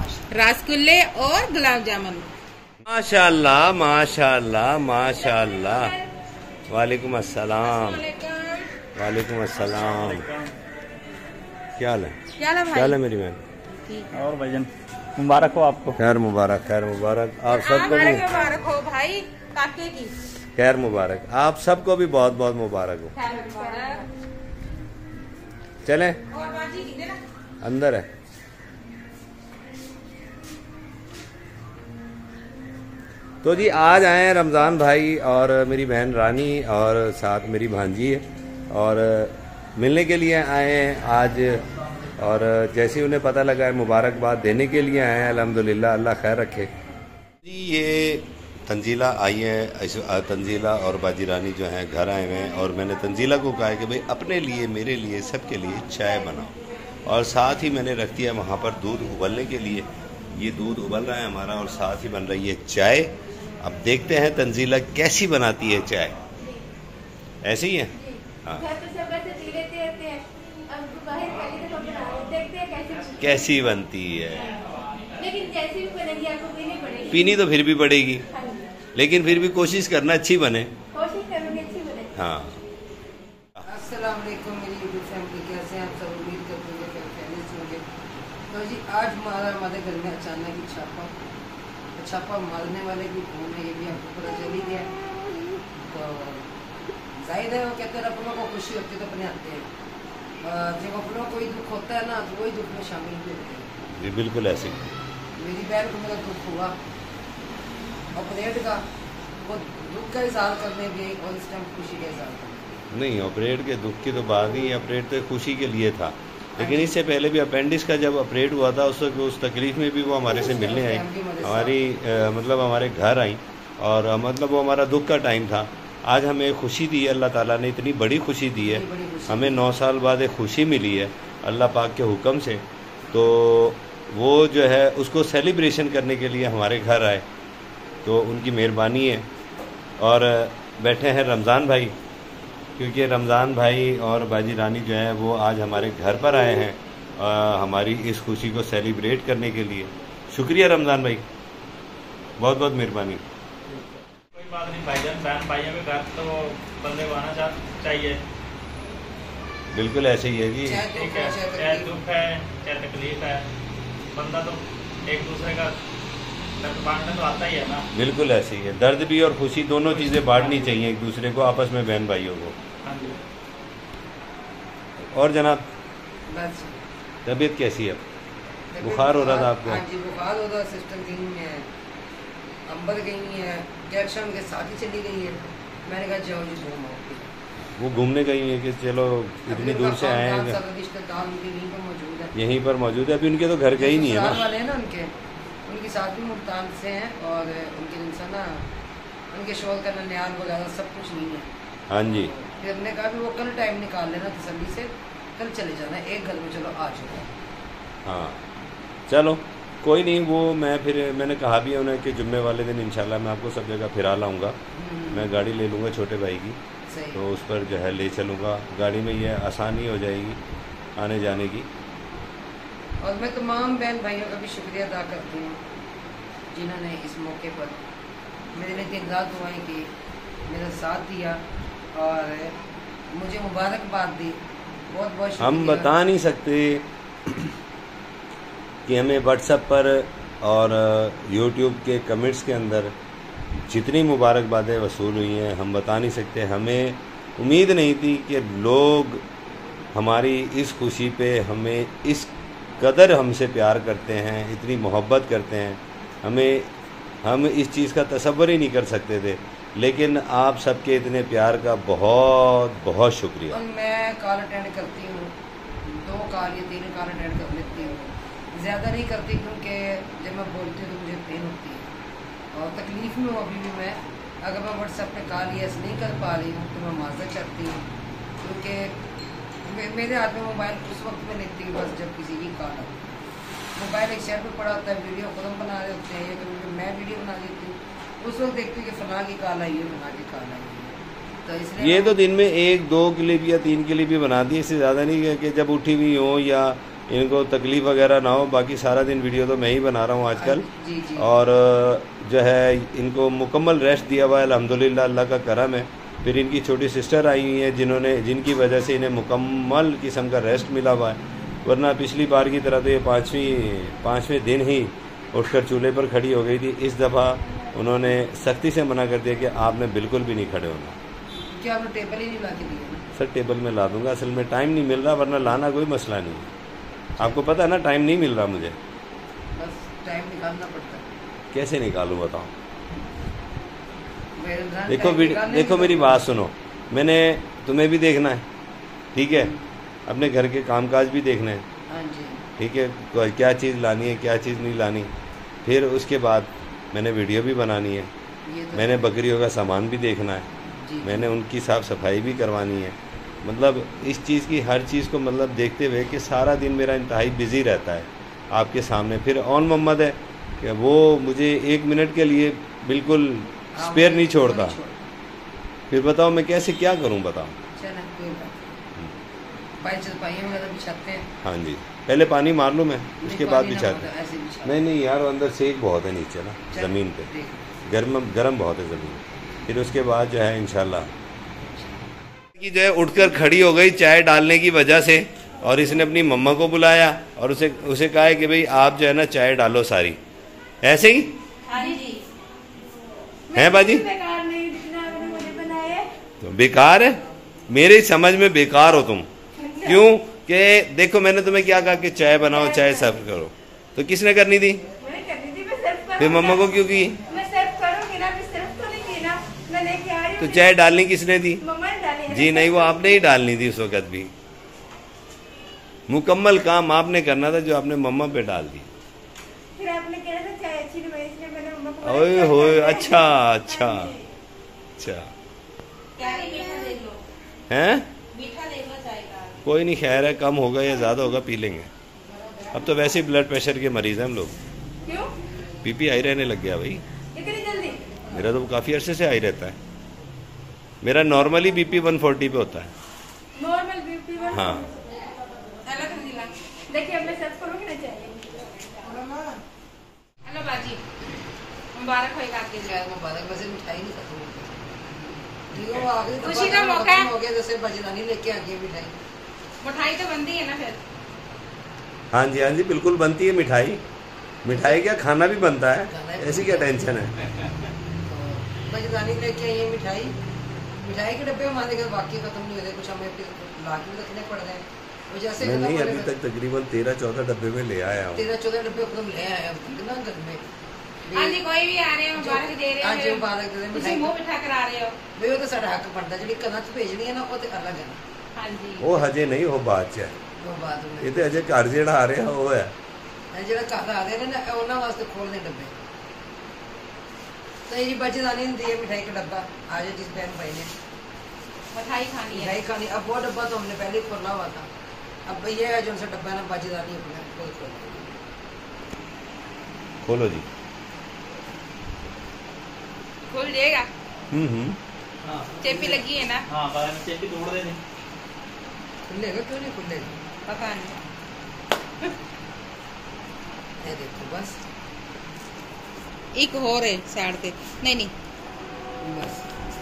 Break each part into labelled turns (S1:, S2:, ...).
S1: रसगुल्ले और गुलाब जामुन।
S2: माशाअल्लाह माशाअल्लाह माशाअल्लाह। वालेकुम अस्सलाम। वालेकुम अस्सलाम। क्या हाल है? क्या हाल है मेरी बहन?
S3: और भाईजान मुबारक हो आपको।
S2: खैर मुबारक, खैर मुबारक आप सबको भी।
S1: मुबारक हो भाई काके की।
S2: खैर मुबारक आप सबको भी बहुत बहुत मुबारक हो। चलें अंदर है। तो जी आज आए हैं रमज़ान भाई और मेरी बहन रानी और साथ मेरी भांजी है और मिलने के लिए आए हैं आज। और जैसे ही उन्हें पता लगा है मुबारकबाद देने के लिए आए हैं। अल्हम्दुलिल्लाह अल्लाह खैर रखे जी। ये तंजीला आई है, तंजीला और बाजी रानी जो हैं घर आए हुए हैं और मैंने तंजीला को कहा है कि भाई अपने लिए मेरे लिए सबके लिए चाय बनाओ और साथ ही मैंने रख दिया वहाँ पर दूध उबलने के लिए। ये दूध उबल रहा है हमारा और साथ ही बन रही है चाय। अब देखते हैं तंजीला कैसी बनाती है चाय। ऐसे ही है हाँ। कैसी बनती है
S4: लेकिन जैसी भी बनेगी आपको पीनी पड़ेगी।
S2: पीनी तो फिर भी पड़ेगी लेकिन फिर भी कोशिश करना अच्छी बने।
S4: कोशिश करोगे अच्छी बने।
S2: हाँ।
S1: अस्सलाम वालेकुम मेरी यूट्यूब फैमिली, कैसे हैं आप सब? उम्मीद करते हैं कि खैरियत से होंगे। तो जी आज हमारे घर में अचानक ही छापा मारने वाले की फोन है, ये भी आपको पता चल ही गया। तो जाहिर है वो कहते हैं अपनों को खुशी होती है तो अपने आते हैं, जब अपनों को कोई दुख होता है ना तो वही दुख में शामिल भी होते हैं।
S2: जी बिल्कुल ऐसे।
S1: मेरी बहन को मेरा दुख हुआ ऑपरेट का, वो दुख का इजहार करने गई और इस टाइम खुशी का इजहार करने।
S2: नहीं ऑपरेट के दुख की तो बात ही, ऑपरेट तो खुशी के लिए था लेकिन इससे पहले भी अपेंडिक्स का जब ऑपरेट हुआ था उस तकलीफ में भी वो हमारे से मिलने आई, हमारी मतलब हमारे घर आई और मतलब वो हमारा दुख का टाइम था। आज हमें खुशी दी है अल्लाह ताला ने, इतनी बड़ी खुशी दी है हमें। 9 साल बाद एक खुशी मिली है अल्लाह पाक के हुक्म से। तो वो जो है उसको सेलिब्रेशन करने के लिए हमारे घर आए तो उनकी मेहरबानी है। और बैठे हैं रमज़ान भाई, क्योंकि रमज़ान भाई और बाजी रानी जो है वो आज हमारे घर पर आए हैं हमारी इस खुशी को सेलिब्रेट करने के लिए। शुक्रिया रमज़ान भाई, बहुत बहुत मेहरबानी।
S3: कोई बात नहीं भाईजान, बहन भाइयों के घर तो बंदे को आना चाहिए।
S2: बिल्कुल ऐसे ही है जी।
S3: ठीक है, चाहे दुख है चाहे तकलीफ है, बंदा तो एक दूसरे का दर्द बांटने तो आता ही है ना।
S2: बिल्कुल ऐसे ही है, दर्द भी और खुशी दोनों चीज़ें बांटनी चाहिए एक दूसरे को, आपस में बहन भाइयों को। और जनाब तबीयत कैसी है? बुखार हो रहा था आपको?
S1: हाँ जी बुखार हो रहा, सिस्टर गई है, अंबर गई है, जैक्शन के साथ ही चली गई है। मैंने कहा जाओ जी घूम आओ। वो
S2: घूमने गई है कि चलो इतनी दूर से आए हैं,
S1: रिश्तेदार उनके यहीं पर मौजूद है।
S2: यहीं पर मौजूद है, अभी उनके तो घर गई नहीं है ना
S1: वाले हैं ना उनके साथ भी मुल्तान से हैं और उनके इंसान ना उनके शोर का ननियाल वगैरह सब कुछ नहीं है।
S2: हाँ जी।
S1: फिर हमने कहा भी वो कल टाइम निकाल लेना तसल्ली से, कल चले जाना एक घर में, चलो आ जाओ।
S2: हाँ चलो कोई नहीं, वो मैंने कहा भी है उन्हें कि जुम्मे वाले दिन इंशाल्लाह मैं आपको सब जगह फिरा लाऊंगा। मैं गाड़ी ले लूँगा छोटे भाई की, तो उस पर जो है ले चलूँगा। गाड़ी में ये आसानी हो जाएगी आने जाने की।
S1: और मैं तमाम बहन भाइयों का भी शुक्रिया अदा करती हूँ जिन्होंने इस मौके पर मेरे लिए दिन रात दुआएं की, मेरा साथ दिया और मुझे मुबारकबाद दी। बहुत बहुत शुक्रिया।
S2: हम बता नहीं सकते कि हमें व्हाट्सएप पर और यूट्यूब के कमेंट्स के अंदर जितनी मुबारकबादें वसूल हुई हैं हम बता नहीं सकते। हमें उम्मीद नहीं थी कि लोग हमारी इस खुशी पे हमें इस कदर हमसे प्यार करते हैं, इतनी मोहब्बत करते हैं। हम इस चीज़ का तसव्वुर ही नहीं कर सकते थे, लेकिन आप सबके इतने प्यार का बहुत बहुत शुक्रिया।
S1: और मैं कॉल अटेंड करती हूँ, 2 कॉल या 3 कॉल अटेंड कर लेती हूँ, ज़्यादा नहीं करती क्योंकि जब मैं बोलती हूँ तो मुझे पेन होती है और तकलीफ़ में हूँ अभी भी मैं। अगर मैं व्हाट्सएप पे कॉल यस नहीं कर पा रही हूँ तो मैं माज़रत चाहती हूँ, क्योंकि मेरे हाथ में मोबाइल उस वक्त में लेती हूँ बस जब किसी की कॉल आती है। मोबाइल एक शेयर पर पड़ा होता है, वीडियो खुद हम बना रहे होते हैं या कभी मैं वीडियो बना देती हूँ, उस वक्त देखती हूँ कि फलां की कॉल आई है, फलां की कॉल आई है। तो इसलिए ये
S2: तो दिन में 1-2 क्लिप या 3 क्लिप भी बना दी, इससे ज़्यादा नहीं है कि जब उठी हुई हो या इनको तकलीफ़ वगैरह ना हो। बाकी सारा दिन वीडियो तो मैं ही बना रहा हूँ आजकल।
S1: जी जी।
S2: और जो है इनको मुकम्मल रेस्ट दिया हुआ है अल्हम्दुलिल्लाह, अल्लाह का करम है। फिर इनकी छोटी सिस्टर आई हुई है जिनकी वजह से इन्हें मुकम्मल किस्म का रेस्ट मिला हुआ है। वरना पिछली बार की तरह तो ये पाँचवें दिन ही उठकर चूल्हे पर खड़ी हो गई थी। इस दफ़ा उन्होंने सख्ती से मना कर दिया कि आपने बिल्कुल भी नहीं खड़े होना।
S1: क्या आपने टेबल ही नहीं ला के दिया?
S2: सर टेबल में ला दूंगा, असल में टाइम नहीं मिल रहा, वरना लाना कोई मसला नहीं है। आपको पता है ना, टाइम नहीं मिल रहा मुझे,
S1: बस टाइम निकालना पड़ता है।
S2: कैसे निकालूँ बताओ?
S1: देखो
S2: देखो मेरी बात सुनो, मैंने तुम्हें भी देखना है, ठीक है, अपने घर के कामकाज भी देखने हैं,
S1: हाँ जी,
S2: ठीक है, क्या चीज़ लानी है क्या चीज़ नहीं लानी। फिर उसके बाद मैंने वीडियो भी बनानी है,
S1: तो
S2: मैंने बकरियों का सामान भी देखना है, मैंने उनकी साफ़ सफाई भी करवानी है। मतलब इस चीज़ की हर चीज़ को मतलब देखते हुए कि सारा दिन मेरा इंतहाई बिज़ी रहता है आपके सामने। फिर ऑन मोहम्मद है कि वो मुझे 1 मिनट के लिए बिल्कुल स्पेयर नहीं छोड़ता। फिर बताओ मैं कैसे क्या करूं बताओ? हाँ जी, पहले पानी मार लूँ मैं, उसके बाद बिछाते। नहीं यार, अंदर सेक बहुत है नीचे ना, ज़मीन पे गर्म बहुत है ज़मीन। फिर उसके बाद जो है इंशाल्लाह कि जो है उठकर खड़ी हो गई चाय डालने की वजह से, और इसने अपनी मम्मा को बुलाया और उसे कहा है कि भाई आप जो है ना चाय डालो सारी, ऐसे ही है बाजी?
S4: बेकार नहीं, जितना आपने मुझे बनाया है।
S2: तो बेकार है, मेरी समझ में बेकार हो तुम। क्यों? कि देखो मैंने तुम्हें क्या कहा कि चाय बनाओ, चाय सर्व करो, तो किसने करनी थी?
S4: मैंने करनी थी, मैं सर्व
S2: फिर मम्मा को क्यों की?
S4: मैं सर्व करूंगी ना, मैं सर्व तो नहीं की ना, मैं लेके आ रही हूँ।
S2: तो चाय डालनी किसने थी?
S4: मम्मा ने डाली है।
S2: जी नहीं, वो आपने ही डालनी थी उस वक़्त भी। मुकम्मल काम आपने करना था जो आपने मम्मा पे डाल दी।
S4: फिर आपने कहा था चाय अच्छी नहीं बनी, इसलिए मैंने मम्मा को
S2: ओए होए, अच्छा हैं? कोई नहीं, खैर है, कम होगा या ज़्यादा होगा पी लेंगे। अब तो वैसे ही ब्लड प्रेशर के मरीज़ हैं हम लोग।
S4: क्यों?
S2: बीपी हाई रहने लग गया भाई।
S4: इतनी जल्दी?
S2: मेरा तो काफ़ी अरसे से हाई रहता है। मेरा नॉर्मली बीपी 140 पे होता है।
S4: Normal BP?
S2: हाँ।
S4: देखिए अब मैं सर्व करूंगी ना चाय।
S5: हेलो बाजी, मुबारक हो आपके लिए।
S1: मुबारक। वैसे मिठाई नहीं खत्म
S5: खुशी का मौका है।
S1: हो गया, जैसे बजरानी लेके आ गई मिठाई।
S5: मिठाई तो बनती है ना फिर?
S2: हाँ जी बिल्कुल बनती है मिठाई। मिठाई क्या, खाना भी बनता है, ऐसी क्या टेंशन है?
S1: बजरानी लेके आई है मिठाई के डब्बे हमारे घर बाकी खत्म नहीं होते, कुछ हमें ला के रखने पड़ रहे हैं। जैसे
S2: नहीं अभी तक तकरीबन 13-14 डब्बे में ले आया हूँ।
S1: 13-14 डब्बे एकदम ले आया कितना घर में।
S5: हाँ जी, कोई भी आ रहे हो मुबारक दे रहे हो।
S1: हाँ जी, मुबारक दे रहे हो।
S5: ਤੁਸੀਂ ਮੂੰਹ ਮਿੱਠਾ ਕਰਾ ਰਹੇ ਹੋ।
S1: ਵੀ ਉਹ ਤਾਂ ਸਾਡਾ ਹੱਕ ਬਣਦਾ, ਜਿਹੜੀ ਕਨਾਂ ਚ ਭੇਜਣੀ ਹੈ ਨਾ ਉਹ ਤੇ ਅਲੱਗ ਹੈ ਨਾ।
S5: हाँ जी,
S2: वो हजे नहीं, वो बात च है।
S1: ਉਹ ਬਾਅਦ ਵਿੱਚ
S2: ये तो अजे घर जेड़ा आ रहा वो है।
S1: ਇਹ ਜਿਹੜਾ ਘਰ ਆ ਰਹੇ ਨੇ ਨਾ ਉਹਨਾਂ ਵਾਸਤੇ ਖੋਲਦੇ ਡੱਬੇ। तो ये बजरानी ने दिए मिठाई का डब्बा, आज जिस बहन भाई ने
S5: मिठाई खानी है।
S1: मिठाई खानी। अब वो डब्बा तो हमने पहले ही खोला हुआ था, अब ये है जो उनसे डब्बा ना बजरानी अपने
S2: खोलो जी।
S5: खुल जाएगा?
S3: हाँ,
S5: चेपी लगी है ना?
S3: हाँ, बाहर में चेपी तोड़ देनी।
S1: खुलेगा क्यों नहीं खुलेगा?
S5: पता नहीं।
S1: ये देखो बस
S5: एक और है साइड पे। नहीं
S1: बस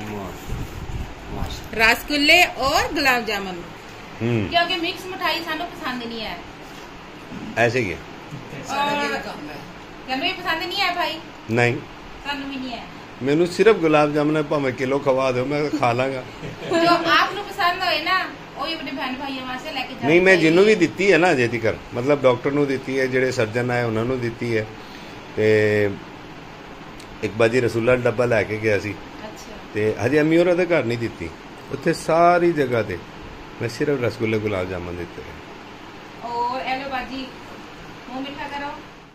S5: रसगुल्ले और गुलाब जामुन, क्योंकि मिक्स मिठाई सानू पसंद नहीं है।
S2: ऐसे क्या?
S1: सारा ये काम है।
S5: कहने भी पसंद नहीं है भाई?
S2: नहीं,
S5: सानू भी नहीं है।
S2: मैनू सिर्फ गुलाब जामुन भावें किलो खवा दो, मैं खा लांगा।
S5: जो आपको पसंद होए ना ਉਹ ਆਪਣੇ ਭੈਣ ਭਾਈਆਂ ਵਾਸਤੇ ਲੈ ਕੇ ਜਾਓ।
S2: नहीं, मैं जिन्हों भी दी है ना अजे तक, मतलब डॉक्टर ਨੂੰ ਦਿੱਤੀ है, ਜਿਹੜੇ सर्जन आए उन्होंने ਦਿੱਤੀ है। ਤੇ ਇੱਕ ਬਾਜੀ ਰਸੂਲਾ ਡੱਬਾ ਲੈ ਕੇ ਗਿਆ ਸੀ,
S5: अच्छा,
S2: ਤੇ ਹਜੇ ਅਮੀ ਹੋਰਾਂ ਦੇ ਘਰ ਨਹੀਂ ਦਿੱਤੀ। ਉੱਥੇ ਸਾਰੀ ਜਗ੍ਹਾ ਤੇ मैं सिर्फ रसगुल्ले गुलाब जामुन देते हैं।
S5: और एलो बाजी मुंह मीठा करो।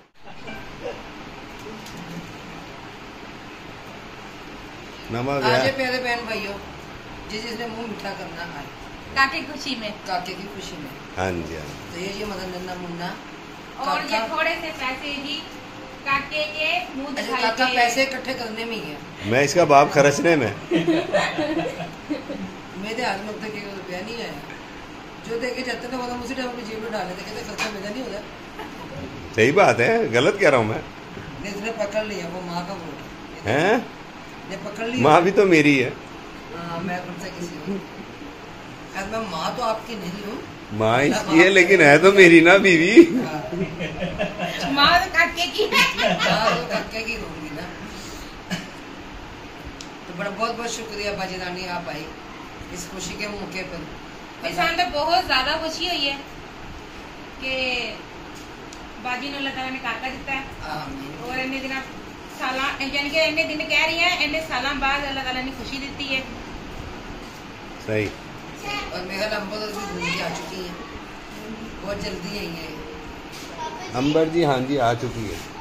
S2: नवा
S1: आज
S2: ब्याह
S1: प्यारे बहन भाइयों, जिसने मुंह मीठा करना है
S5: काके की खुशी में।
S1: काके की खुशी में,
S2: हाँ जी हाँ।
S1: तो ये मतलब नन्ना मुन्ना
S5: और ये थोड़े से पैसे जी काके के मुंह
S1: अच्छा,
S5: दिखाई
S1: काका
S5: के।
S1: पैसे इकट्ठे करने में ही है।
S2: मैं इसका बाप खर्चने में।
S1: मेरे हाथ में अब तक 1 रुपया नहीं आया। जो देके जाते थे वो तो उसी टाइम अपनी जेब में डाल लेते, कहते खर्चा मेरा नहीं होता।
S2: सही बात है, गलत कह रहा हूँ मैं।
S1: इसने पकड़ लिया, वो माँ का वोट
S2: हैं?
S1: ने पकड़ लिया।
S2: माँ भी तो मेरी है।
S1: हाँ, मैं तुमसे किसी हूँ, मैं माँ तो आपकी नहीं हूँ,
S2: माँ इसकी है लेकिन है तो मेरी ना बीवी।
S5: माँ तो काके की
S1: की होगी ना। तो बड़ा बहुत बहुत शुक्रिया बाजीदानी, आप आई इस खुशी के मौके पर।
S5: किसान तो बहुत ज्यादा खुशी हुई है कि बाजी ने अल्लाह ताला ने काका दिता है और इन्ने दिन साला यानी कि इन्ने दिन कह रही है, इन्ने सालों बाद अल्लाह ताला ने खुशी दी है।
S2: सही।
S1: और मेघा अंबर भी घूम आ चुकी है, बहुत जल्दी है ये।
S2: अंबर जी हाँ जी आ चुकी है।